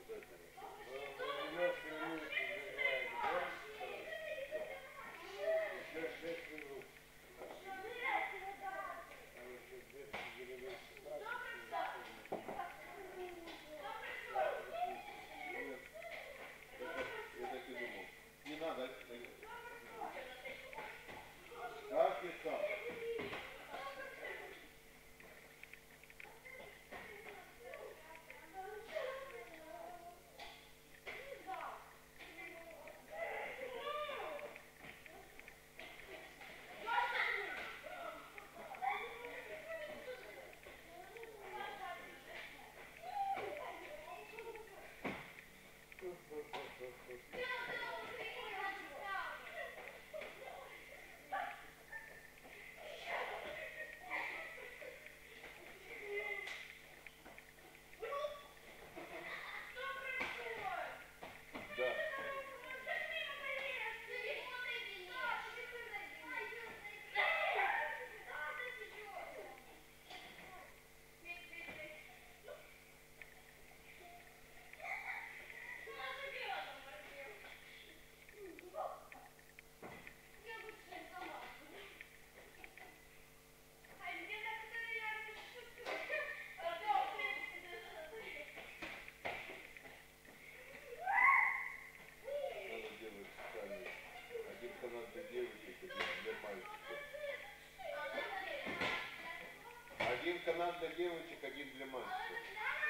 Один канал для девочек, один для мальчиков.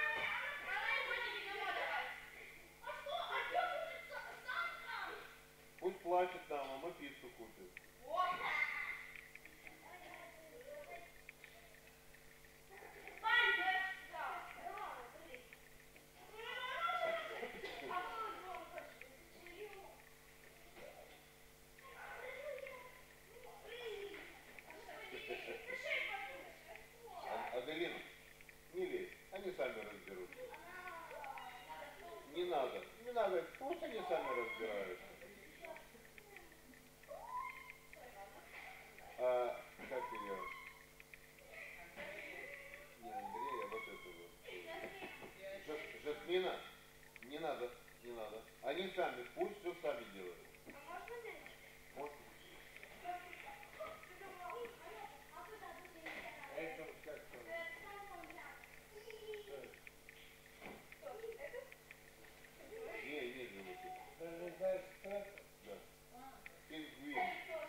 Пусть плачет нам, а мы пиццу купим. Аделина, не лезь, они сами разберутся. Не надо, пусть они сами разбираются. А, как ее? Не Андрея, а вот это вот. Жасмина, не надо. Они сами, пусть все сами делают. Можно? Не живут. Да. Пингвин.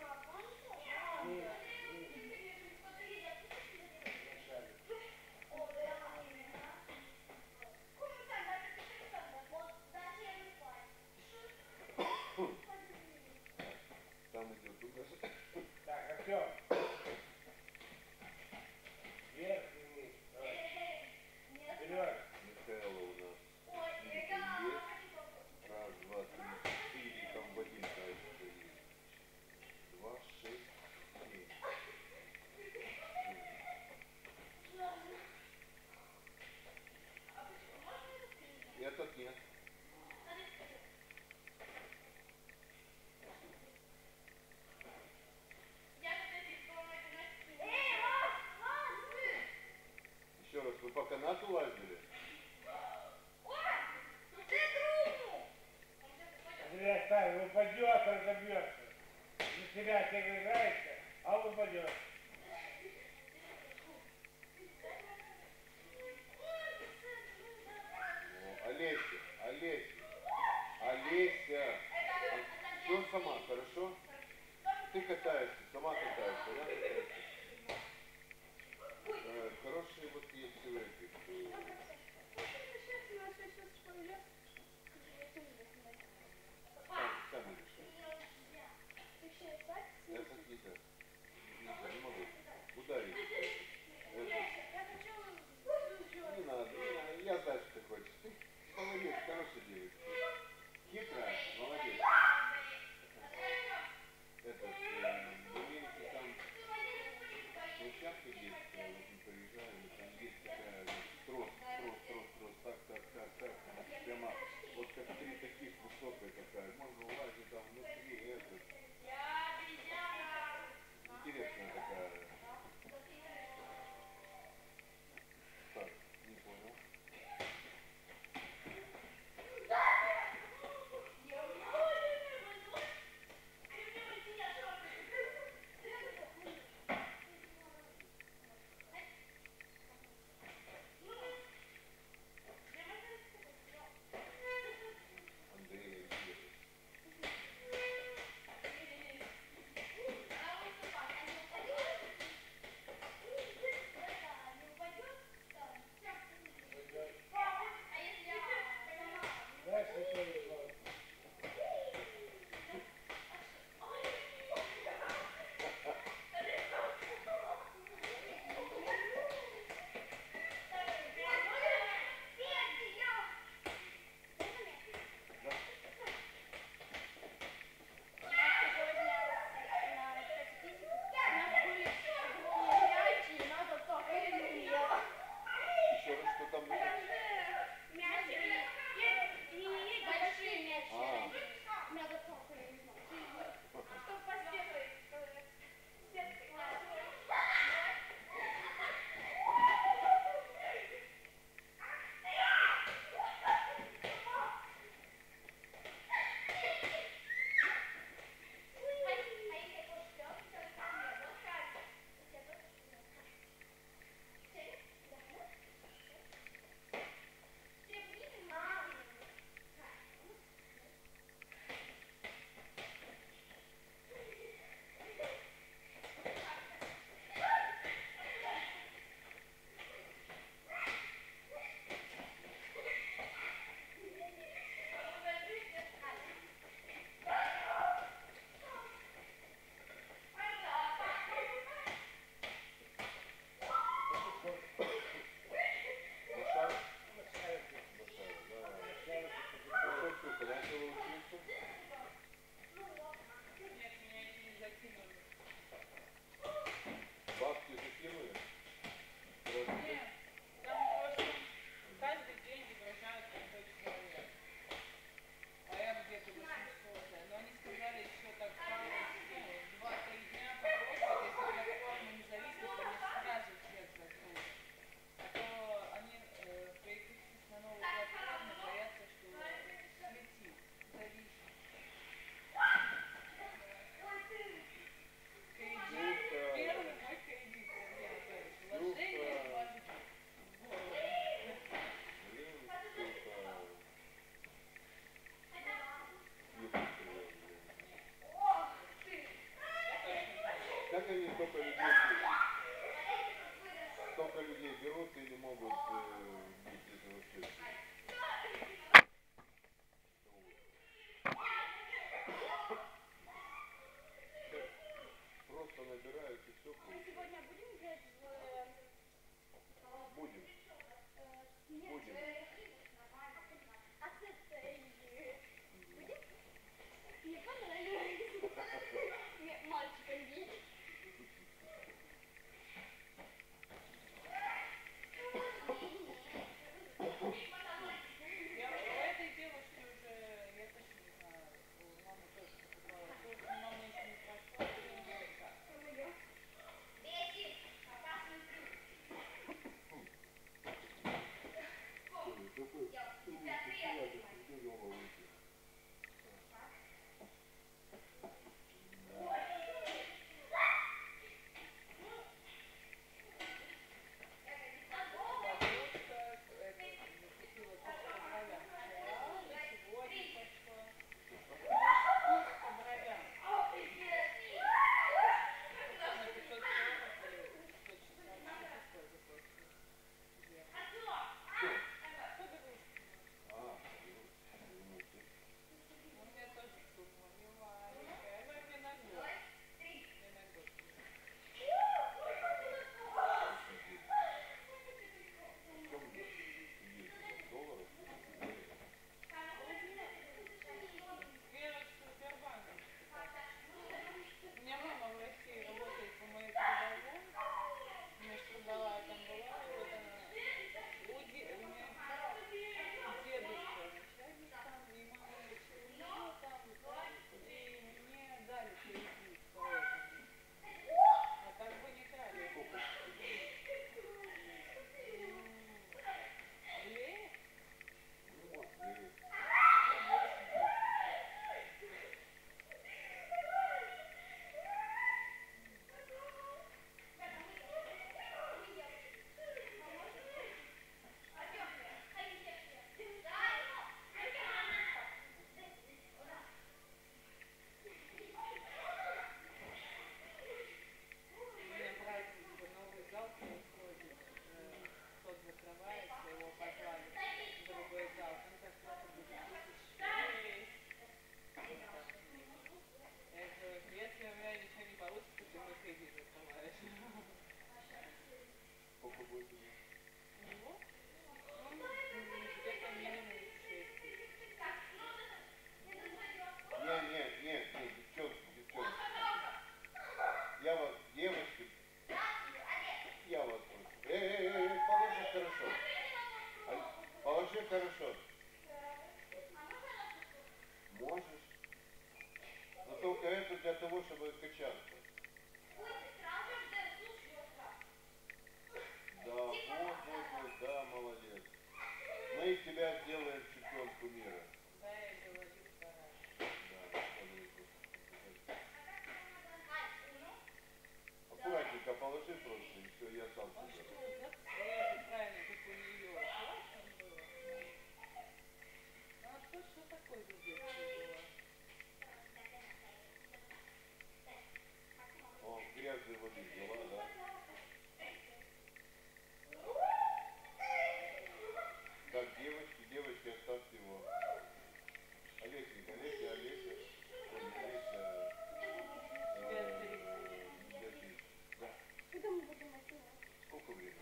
Там идет туда же. Так, Артем. Вверх и вниз. Вперед. Михаила у нас. Есть. Раз, два, три, четыре. Там в один кажется есть. 2, 6, 7. Этот нет. Еще раз, вы по канату лазили? Зря ставь, упадет, разобьется. За себя переиграешься, а он упадет. Олеся. Все сама, хорошо? Ты катаешься, сама катаешься, она катается. Хорошие вот есть эти. Сами решили. Это Гита. Не занимайся. столько людей берут и не могут быть этого честно. Просто набирают и все получается. Сегодня будем играть Будем. Будем. А с этой... Будем? Мне понравилось. Мальчика бить. Я у этой девушки уже, я точно не знаю, у мамы тоже покупала. Тут мама еще не прошла, и не знаю как. Бабушка, это, купила курс по бровям вчера, и сегодня пошла. Курс по бровям. На 540 или 100 часов, такое заплатила. Подружка. У меня тоже сумма не маленькая, но мне на год. Мне на год. Вера в Сбербанке. У меня мама в России работает по моей трудовой. У меня ж трудовая там была, и вот она. У меня дедушка начальник там, и мама учила ее там, и мне дали кредит поэтому. А так бы не дали. Лет? У меня брат новый зал происходит, тот закрывается, его позвали в другой зал, там зарплата будет 1006. Я говорю, если у меня ничего не получится, ты мой кредит закрываешь. Сколько будет? Ну, где-то минимум 6 тысяч. Нет, девчонки. Я вас, девочки, я вас прошу. Положи хорошо. Положи хорошо. Можешь. Но только это для того, чтобы качаться. Да, вот, да, молодец. Мы из тебя сделаем чемпионку мира. Да, я говорю, стараюсь. Да, аккуратненько положи просто, и все, я сам Он соберу. что, зацепит, правильно, как у нее. Классно было. Ну, а что такое за детство было? О, грязной воды взяла, да? Так, девочки, оставьте его. Олесенька, Олеся. Беатрис. Беатрис. Да. Когда мы будем отсюда? Сколько времени?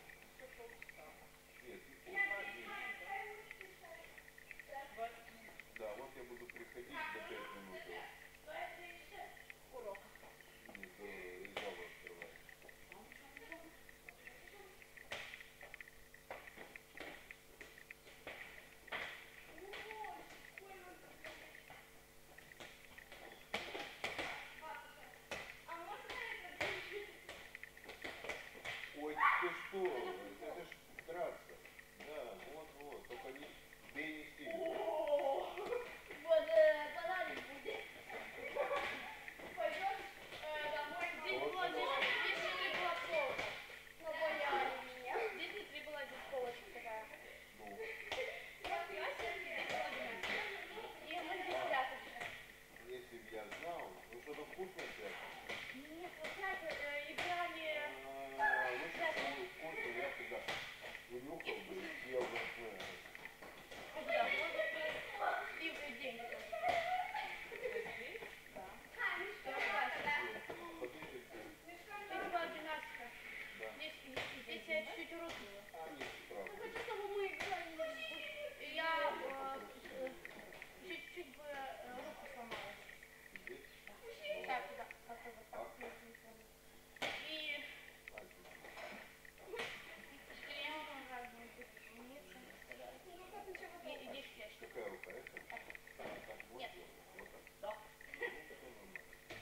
это? Так вот, Нет. вот так. Да. Ну, это нормально.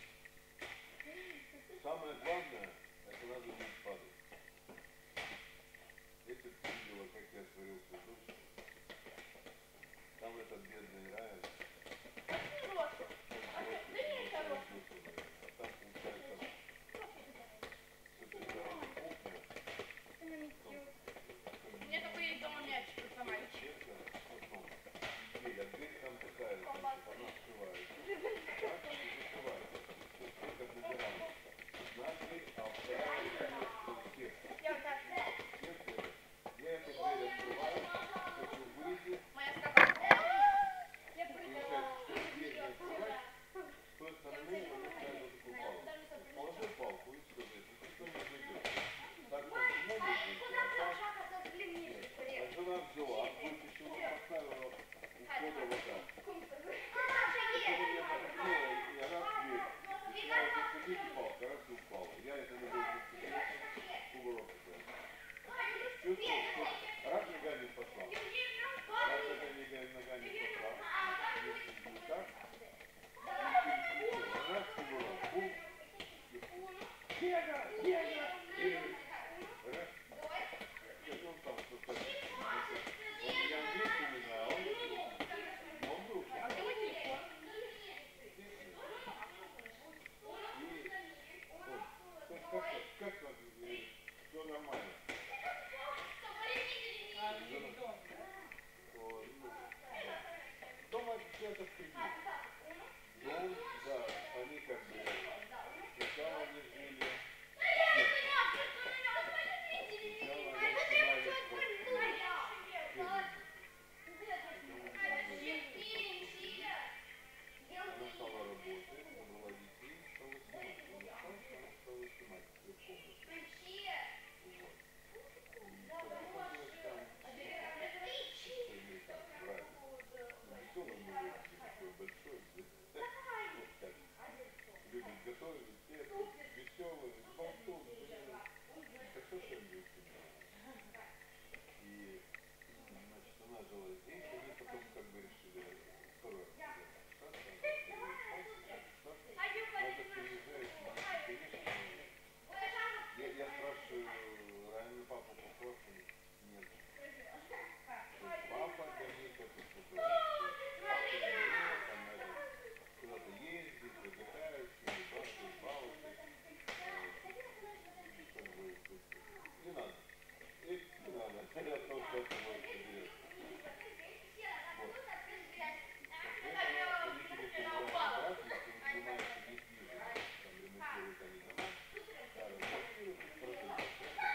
Самое главное, это надо уметь падать. Если бы ты видела, как я сварил цветочки, там этот бедный Райан, Хороший. а там получается с этой стороны кухня, Ты на месте. как Мне только есть дома мячик, это сама ищу. честно, дверь, а дверь там такая, значит, она открывается. Так, и закрывается. То есть ты как набирала. Одна дверь, а вторая дверь сердце. Я вот так. Сердце, я эту дверь открываю, хочу выйти, Моя собака. Я получается, что дверь не открывать, с той стороны я поставила такую палку. Положи палку и все, никто не зайдет. Так что могут зайти, а так а жена взяла, вытащила, поставила у входа вот так. Потом я так сделала, и раз дверь. Начинаю заходить, и палка, раз и упала. Я это не буду уголок такой. Чувствую, что раз ногами пошла. Раз это ногами пошла. И так. И раз и уголок. Бум. Деда, деда. И раз. И он там что-то. Он меня английский не знаю, а он был. А где мой телефон? Как все нормально. А, в дом. Дома все это в кредит. Дом, да, они как бы сначала они жили. Сначала они снимали квартиру. Она стала работать, набрала детей, стала снимать. Она стала снимать все комнаты. Вот. И познакомилась там с своими там братьями. Ну, веселый мужик, такой большой, вот так. Любит готовить, петь, веселый, болтун, хорошо, что они семья. И, значит, она жила здесь, они потом как бы решили второй раз надо переезжать, конечно, я спрашиваю, Райана папу похож, нет. То есть папа для них это что-то, папа говорил, там это, куда-то ездит, отдыхает, бабки, бабушки, как бы, не надо. Не надо, я просто это мой интерес. Вот. Соответственно, родители собирают брать, если вы занимаетесь недвижимостью, там ремонтируют они дома, старые квартиры, продают.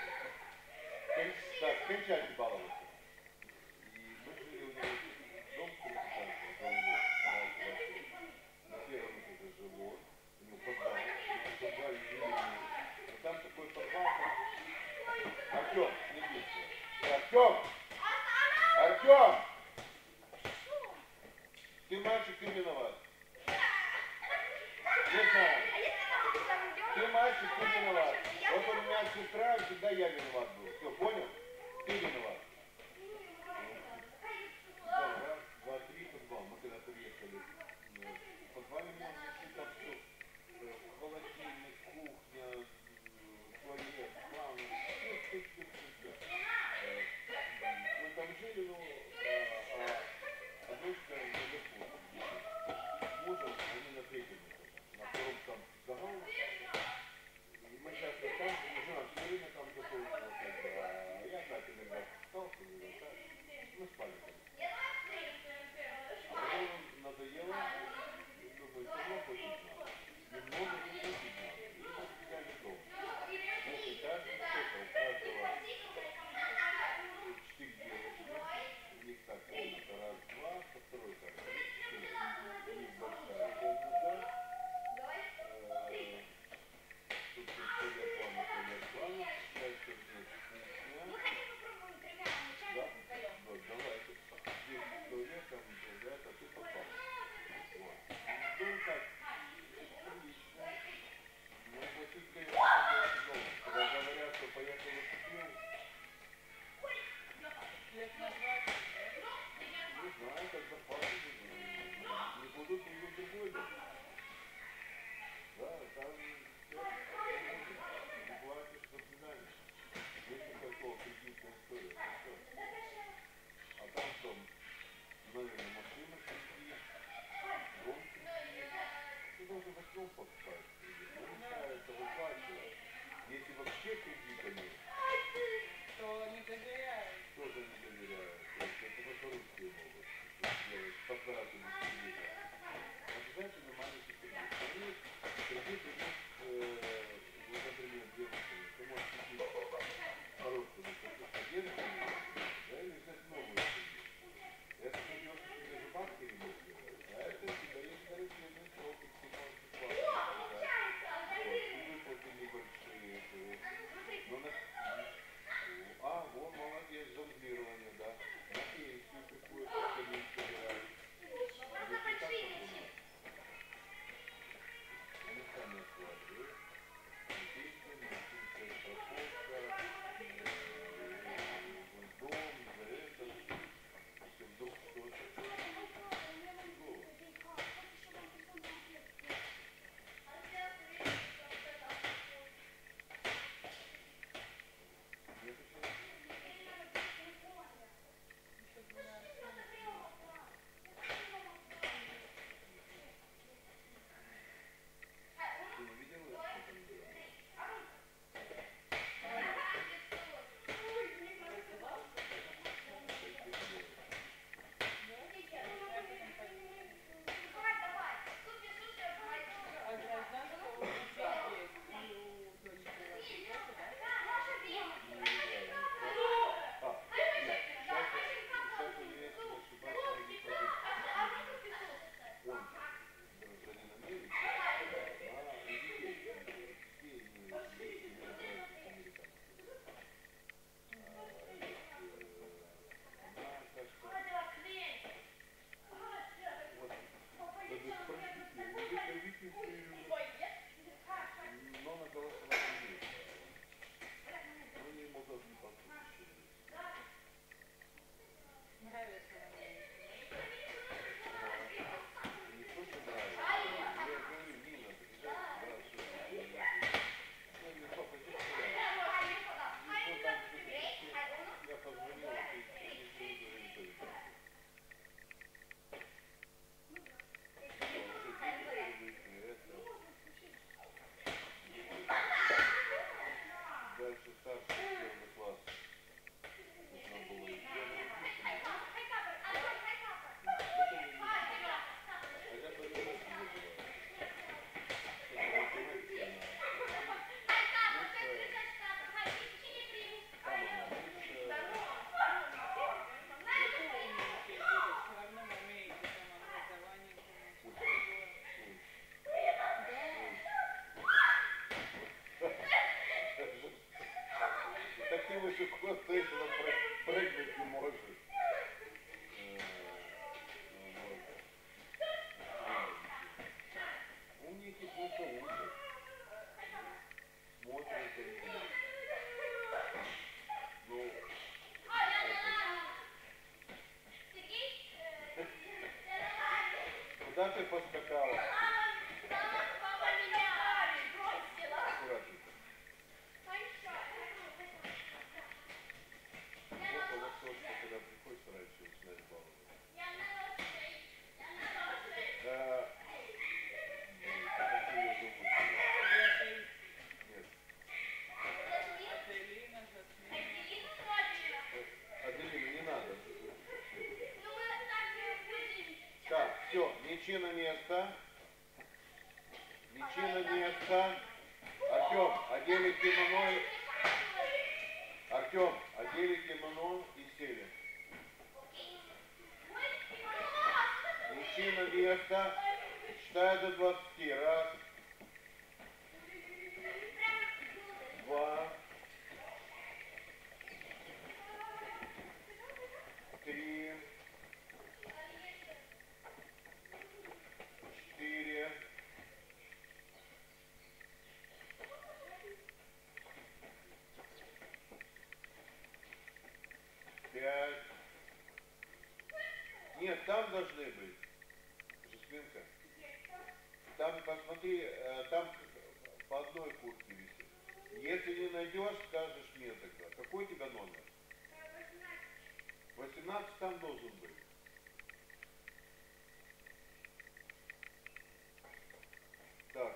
Так, кончайте баловаться. И мы жили у него дом в Красноярске, жилой, на первом этаже жилой, у него подвал, в подвале жили мы. Но там такой подвал, Артем, не бейся. Артем! Артем! Ты мальчик, ты виноват. Леша, ты мальчик, ты виноват. Вот у меня сестра, всегда я виноват был. Все, понял? Ты виноват. Раз, два, три, подвал. Мы когда приехали, в подвале мы нашли там все. Холодильник, кухня, туалет, ванна. Все. Мы там жили, ну, а дочка наверху. С мужем они на третьем этаже. На втором там загал. И мы часто там, жена все время там готовила, как бы, а я так иногда спускался, иногда так. Мы спали там. А потом надоело, думаю, все равно платить надо. Немного не платить надо. И мы взяли дом. Двухэтажный, сколько у каждого 4 девочки. У них ты туда прыгнуть не можешь. Вот. Умники просто учат. Смотрят за ними. Ну, куда ты поскакала? Мама меня бросила. Аккуратненько. Вот лососка, когда приходится раньше начинать баловать. Как ее зовут? Нет. Аделина, Жасмина. Аделина, не надо. Так, все, мячи на место. Мячи на место. Артем, одели кимоно. Артем, одели кимоно и сели. Мячи на место. Считай до 20. Раз. Два. Три. 4. 5. Нет, там должны быть. Жасминка. Там, посмотри, там по одной куртке висит. Если не найдешь, скажешь мне тогда. Какой у тебя номер? 18 там должен быть. Так,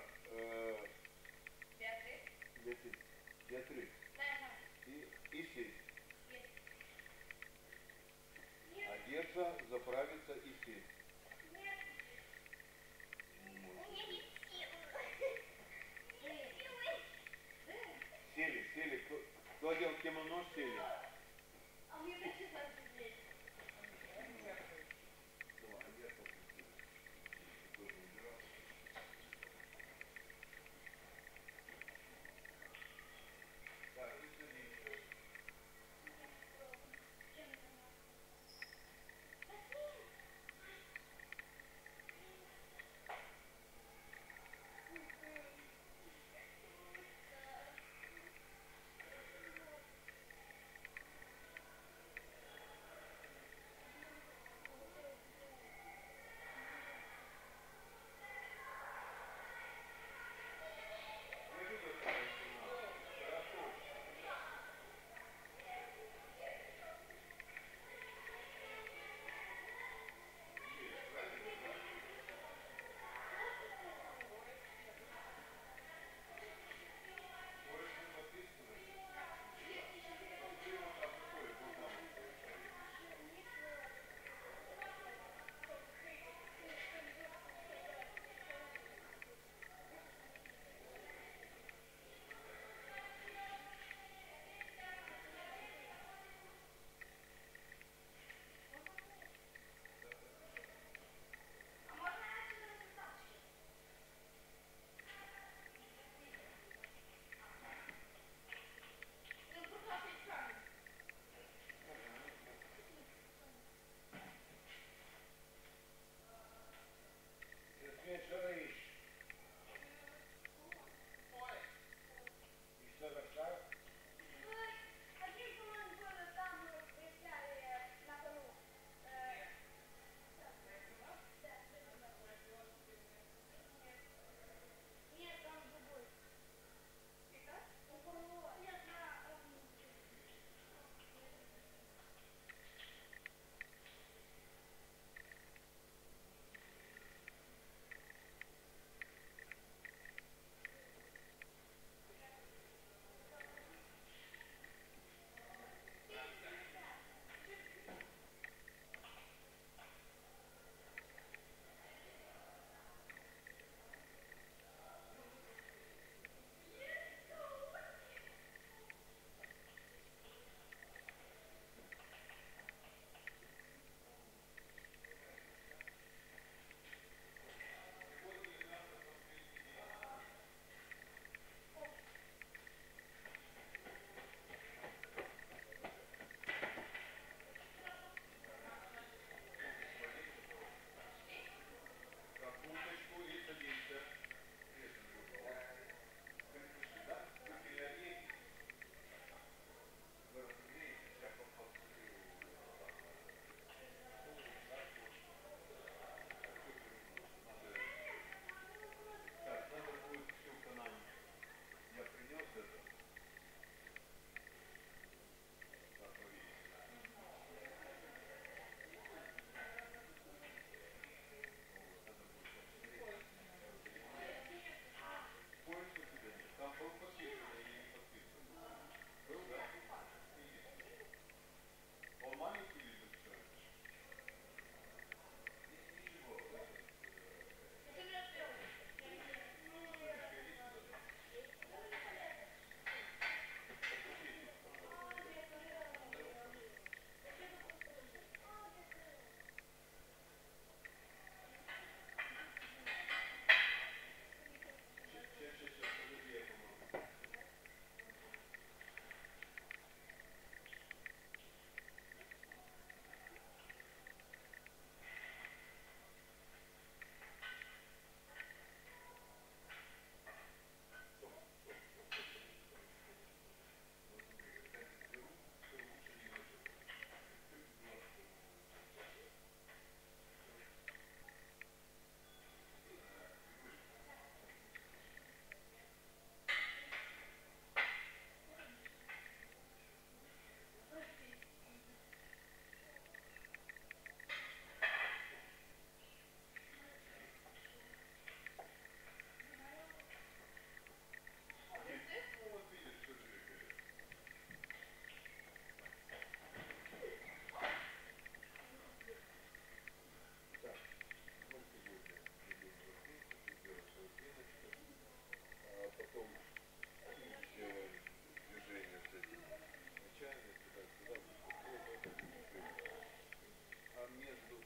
Беатрис. И сесть. Одеться, заправиться и сесть. Сели. Кто одел кимоно, сели. А мне вообще надо сидеть. Давай, а я посмотрю. Тоже убирал. Так, и садись.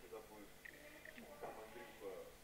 когда будет там Андрюха